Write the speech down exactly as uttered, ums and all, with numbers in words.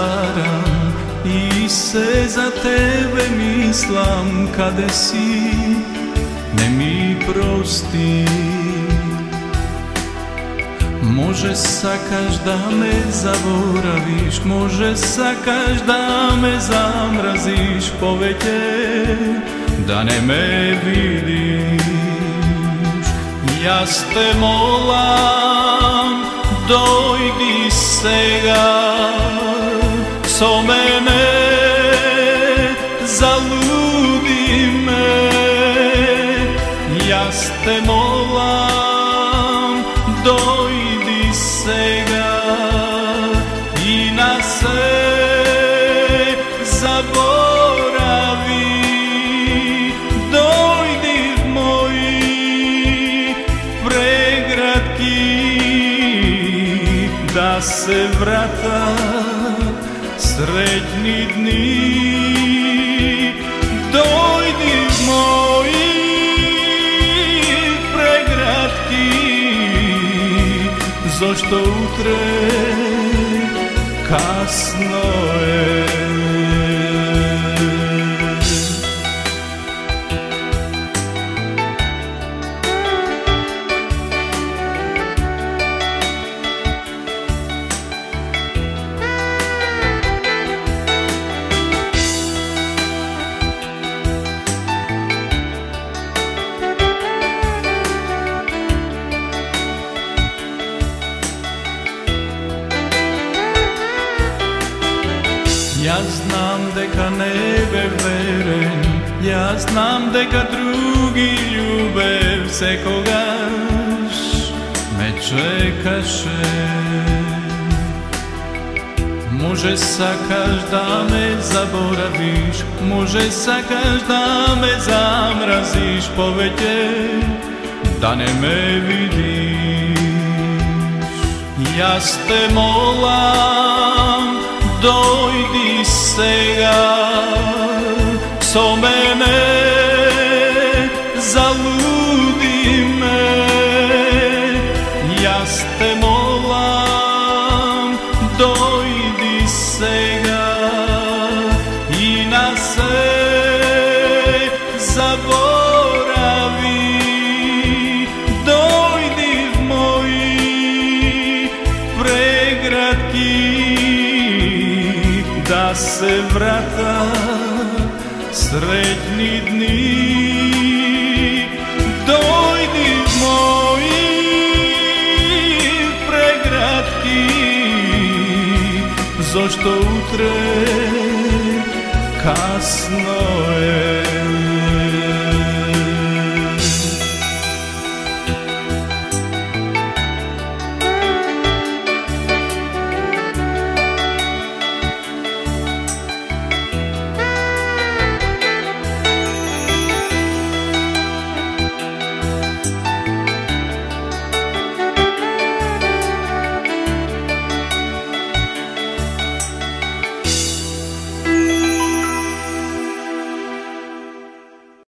zabaram i se za tebe mislim kade si, ne mi prosti. Može sakaš da me zaboraviš, može sakaš da me zamraziš poveće, da ne me vidiš. Ja te molam, dojdi sega, so mene, zaludi me. Ja te molam, dojdi sega i na se zaboravi. Dojdi moji pregratki, da se vrata sretni dni. Dojdi moji pregratki, zašto utre kasno je. Ja znam deka nebe veren, ja znam deka drugi ljubev sekogaš me čekaše. Može sakaš da me zaboraviš, može sakaš da me zamraziš poveće, da ne me vidiš. Ja te molam, dojdi sega, so mene, zaludi me. Ja te molam, dojdi sega i na se zaboravi. Dojdi moji pregratki, da se vrata sretni dni. Dojdi moji pregratki, zašto utre kasno je.